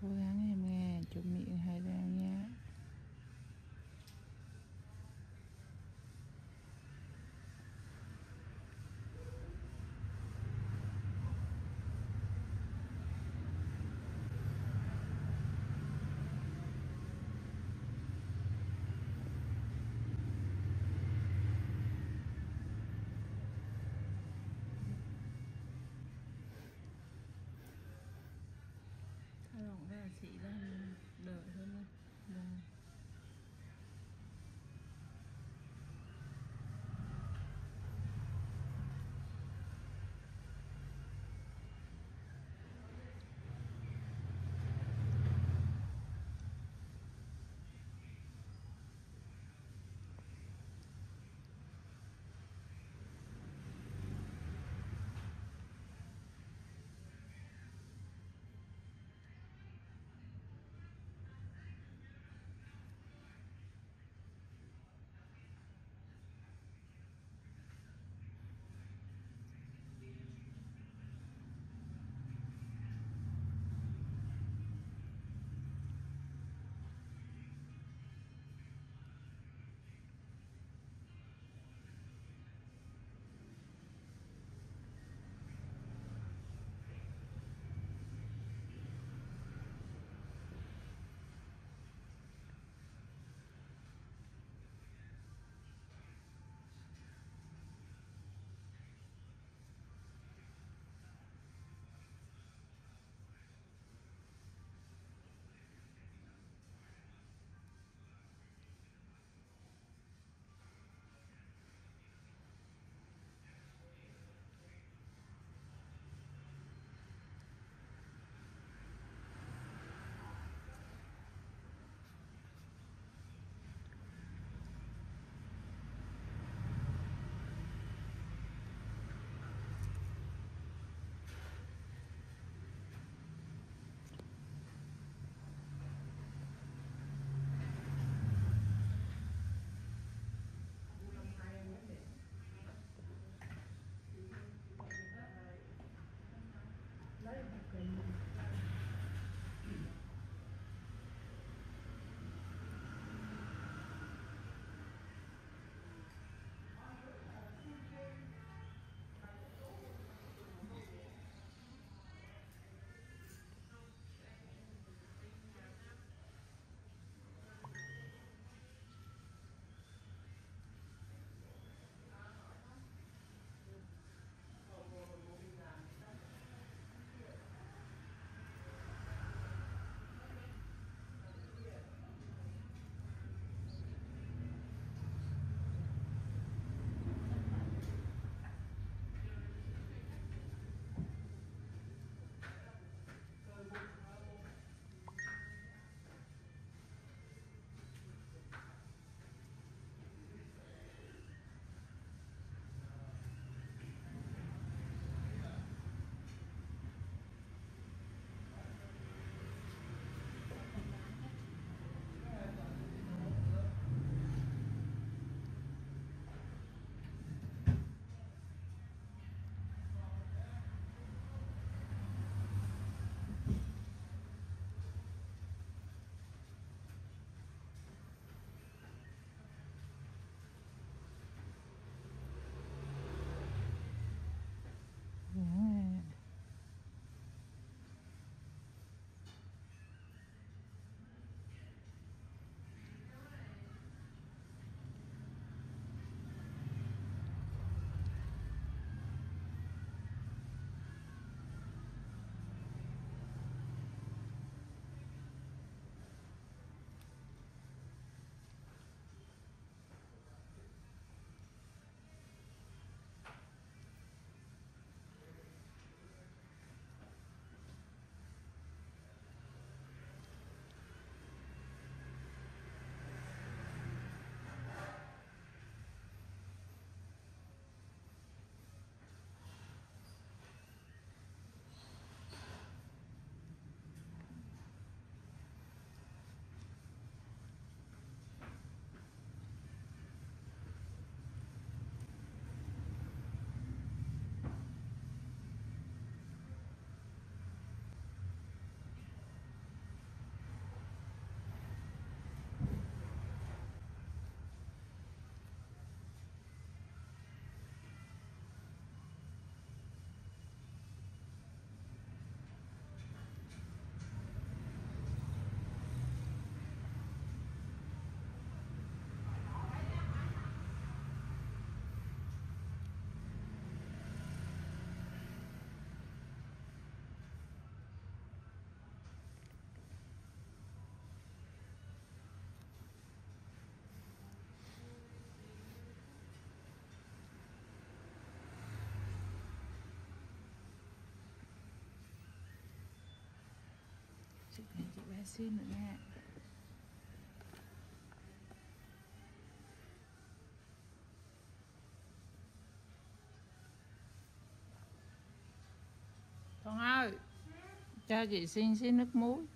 Cố gắng em nghe, chụp miệng 2 răng nha. Thả lỏng ra chỉ ra đỡ hơn. Vâng. xin nữa nè. Con ơi, cho chị xin nước muối.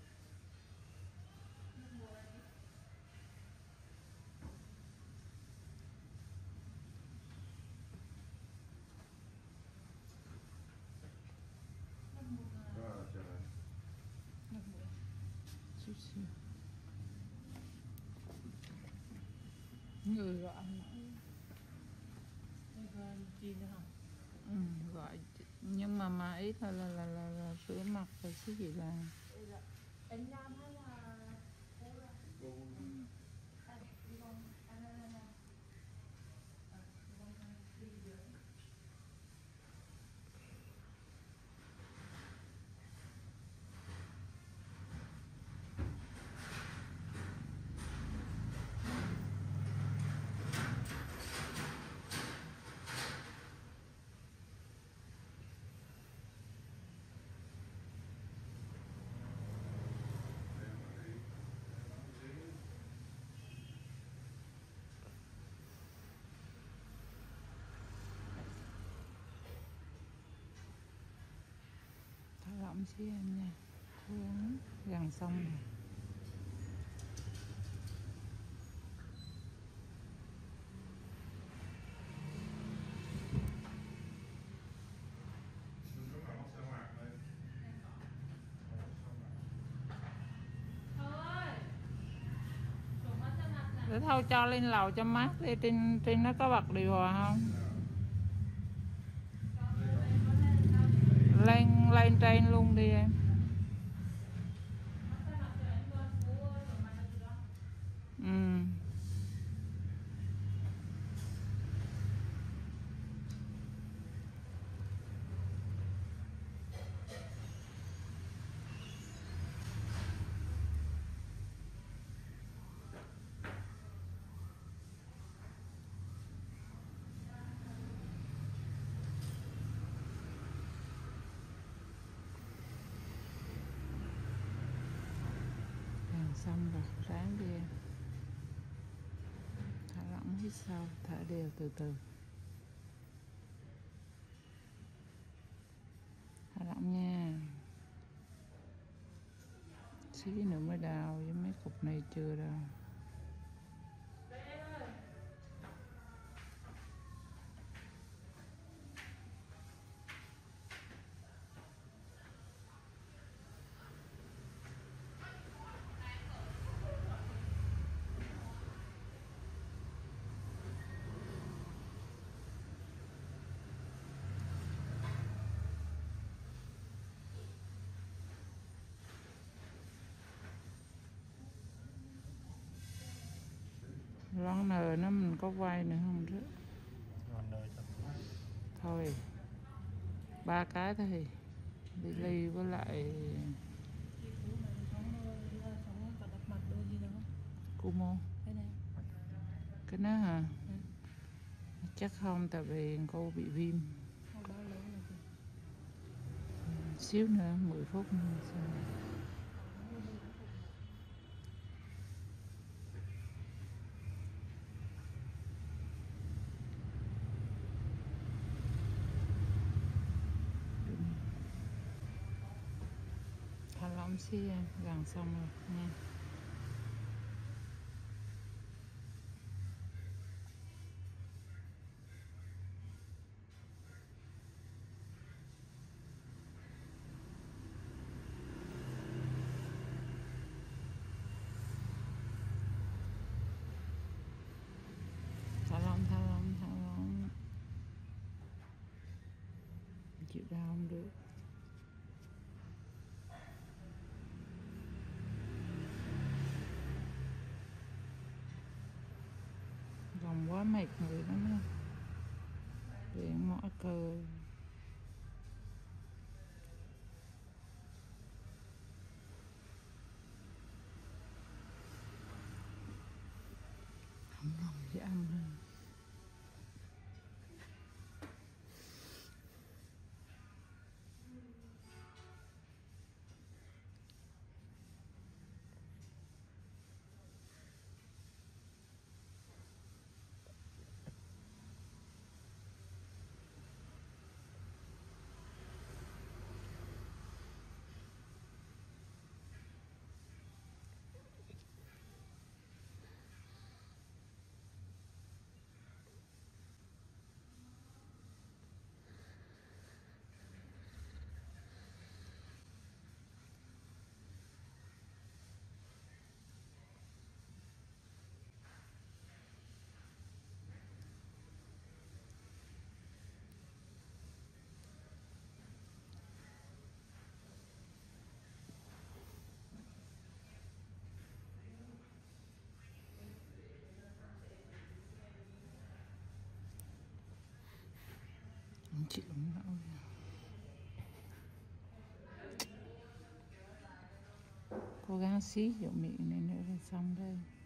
Chút xíu. Người gọi chi nữa không? gọi nhưng mà ý là rửa mặt rồi chứ gì là Anh Nam hay là cô thả lỏng xíu em nha. Uống gần xong rồi. Để thôi cho lên lầu cho mát đi, trên nó có bật điều hòa không? Lên trên luôn đi em. Ừ. Gần xong rồi, ráng đi em. Thả lỏng hít sâu, thở đều từ từ. Thả lỏng nha. Xíu nữa mới đào, với mấy cục này chưa đâu. Lon nờ nó mình có quay nữa không chứ? Thôi 3 cái thôi. Đi ly với lại Kumo. Cái đó hả? Chắc không, tại vì cô bị viêm. Xíu nữa 10 phút nữa xong. Thả lỏng xíu em, gần xong rồi nha. Thả lỏng, thả lỏng, thả lỏng. Chịu đau không được. Gồng quá mệt người lắm ha. Để mỏi cơ. Không lòng dễ ăn hơn. chịu nổi. Cố gắng xí vô miệng này nữa rồi xong đây.